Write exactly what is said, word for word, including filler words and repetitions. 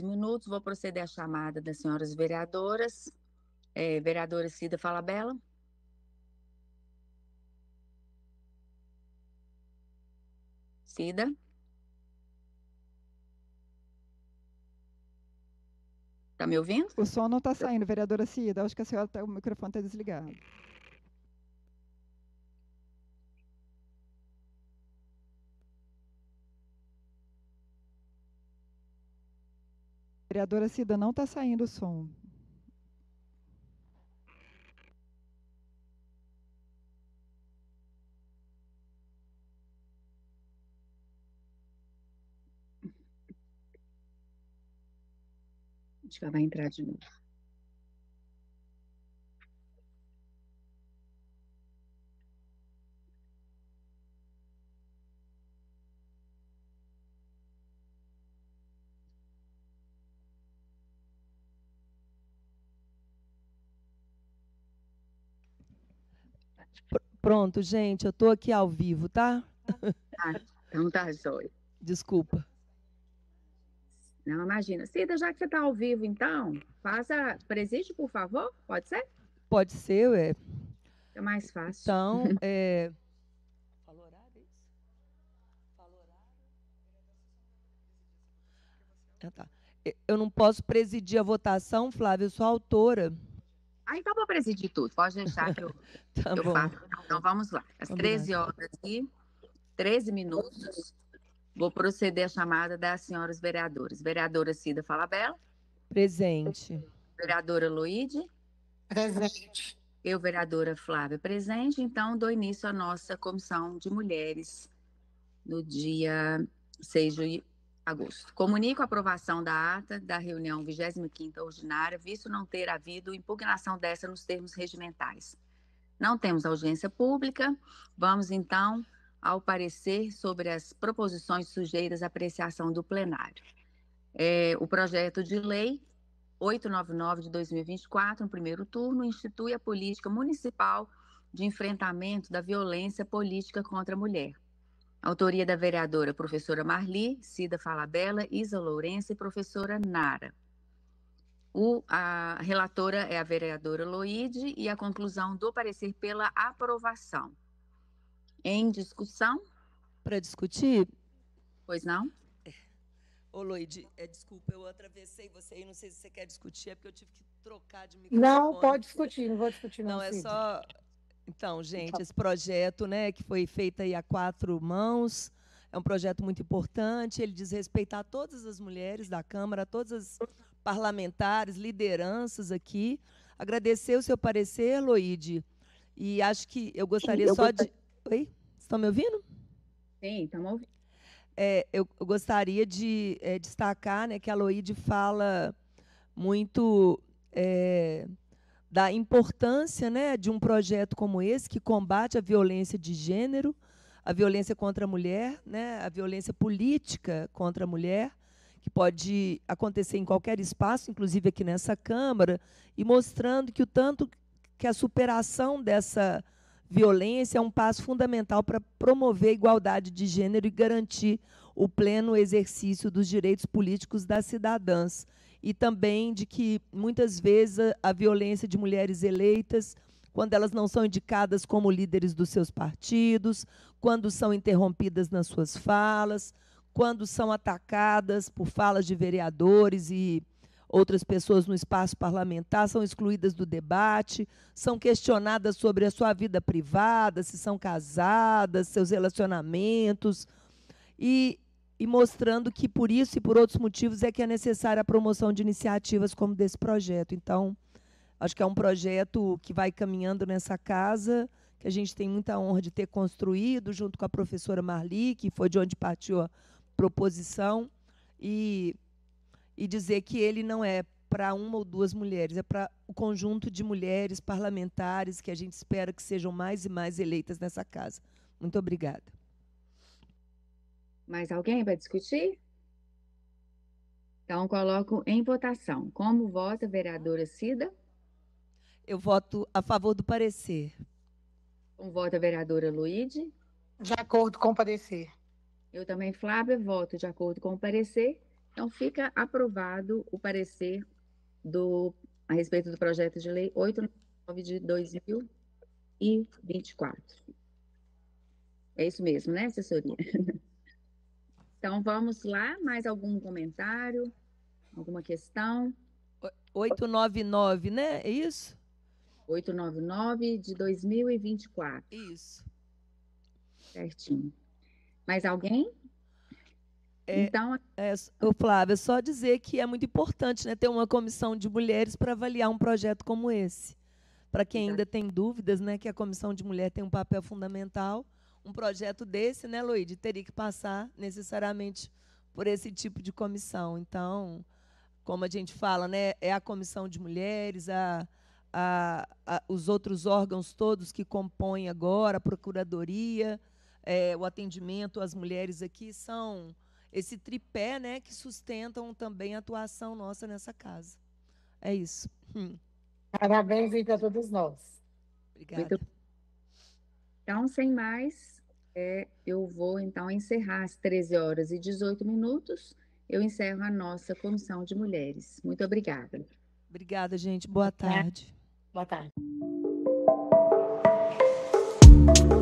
minutos. Vou proceder à chamada das senhoras vereadoras. É, vereadora Cida Falabella. Cida. Está me ouvindo? O som não está saindo, vereadora Cida. Acho que a senhora tá, o microfone está desligado. Vereadora Cida, não está saindo o som. Acho que ela vai entrar de novo. Pronto, gente, eu estou aqui ao vivo, tá? Ah, então tá, Joia. Desculpa. Não, imagina. Cida, já que você está ao vivo, então, faça presídio, por favor, pode ser? Pode ser, ué. É mais fácil. Então, é... Fala horário, é isso? Fala horário? Ah, tá. Eu não posso presidir a votação, Flávia, eu sou autora. Ah, então vou presidir tudo. Pode deixar que eu, Tá eu bom. faço. Então vamos lá. Às Combinado. treze horas e treze minutos, vou proceder à chamada das senhoras vereadoras. Vereadora Cida Falabella. Presente. Vereadora Loide. Presente. Eu, vereadora Flávia, presente. Então, dou início à nossa comissão de mulheres no dia seis de agosto. Comunico a aprovação da ata da reunião vigésima quinta ordinária, visto não ter havido impugnação dessa nos termos regimentais. Não temos audiência pública. Vamos, então, ao parecer sobre as proposições sujeitas à apreciação do plenário. É, o projeto de lei oitocentos e noventa e nove de dois mil e vinte e quatro, no primeiro turno, institui a política municipal de enfrentamento da violência política contra a mulher. Autoria da vereadora professora Marli, Cida Falabella, Isa Lourenço e professora Nara. O, a relatora é a vereadora Loide e a conclusão do parecer pela aprovação. Em discussão? Para discutir? Pois não? Ô, Loide, é, desculpa, eu atravessei você aí, não sei se você quer discutir, é porque eu tive que trocar de microfone. Não, pode discutir, não vou discutir não, Não, é Cida. só... Então, gente, esse projeto, né, que foi feito aí a quatro mãos, é um projeto muito importante, ele diz respeito a todas as mulheres da Câmara, a todas as parlamentares, lideranças aqui. Agradecer o seu parecer, Loide, e acho que eu gostaria Sim, eu só gostaria... de... Oi? Vocês estão me ouvindo? Sim, estamos ouvindo. É, eu, eu gostaria de é, destacar, né, que a Loide fala muito... É, da importância, né, de um projeto como esse, que combate a violência de gênero, a violência contra a mulher, né, a violência política contra a mulher, que pode acontecer em qualquer espaço, inclusive aqui nessa Câmara, e mostrando que o tanto que a superação dessa violência é um passo fundamental para promover a igualdade de gênero e garantir o pleno exercício dos direitos políticos das cidadãs. E também de que, muitas vezes, a, a violência de mulheres eleitas, quando elas não são indicadas como líderes dos seus partidos, quando são interrompidas nas suas falas, quando são atacadas por falas de vereadores e outras pessoas no espaço parlamentar, são excluídas do debate, são questionadas sobre a sua vida privada, se são casadas, seus relacionamentos, e... e mostrando que, por isso e por outros motivos, é que é necessária a promoção de iniciativas como desse projeto. Então, acho que é um projeto que vai caminhando nessa casa, que a gente tem muita honra de ter construído, junto com a professora Marli, que foi de onde partiu a proposição, e, e dizer que ele não é para uma ou duas mulheres, é para o conjunto de mulheres parlamentares que a gente espera que sejam mais e mais eleitas nessa casa. Muito obrigada. Mais alguém vai discutir? Então, coloco em votação. Como vota a vereadora Cida? Eu voto a favor do parecer. Como vota a vereadora Loide? De acordo com o parecer. Eu também, Flávia, voto de acordo com o parecer. Então, fica aprovado o parecer do, a respeito do projeto de lei oitocentos e noventa e nove de dois mil e vinte e quatro. É isso mesmo, né, assessoria? Então, vamos lá. Mais algum comentário? Alguma questão? oitocentos e noventa e nove, né? É isso? oitocentos e noventa e nove de dois mil e vinte e quatro. Isso. Certinho. Mais alguém? É, Então, é, ô, Flávia, só dizer que é muito importante, né, ter uma comissão de mulheres para avaliar um projeto como esse. Para quem ainda tem dúvidas, né, que a comissão de mulher tem um papel fundamental, um projeto desse, né, Loide, teria que passar necessariamente por esse tipo de comissão. Então, como a gente fala, né, é a comissão de mulheres, a, a, a, os outros órgãos todos que compõem agora, a procuradoria, é, o atendimento às mulheres aqui, são esse tripé, né, que sustentam também a atuação nossa nessa casa. É isso. Hum. Parabéns aí para todos nós. Obrigada. Muito... Então, sem mais, é, eu vou então encerrar às treze horas e dezoito minutos. Eu encerro a nossa comissão de mulheres. Muito obrigada. Obrigada, gente. Boa tarde. Boa tarde.